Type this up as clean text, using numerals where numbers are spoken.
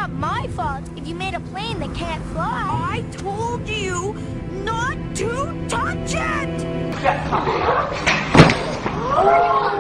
not my fault if you made a plane that can't fly. I told you not to touch it! Yes,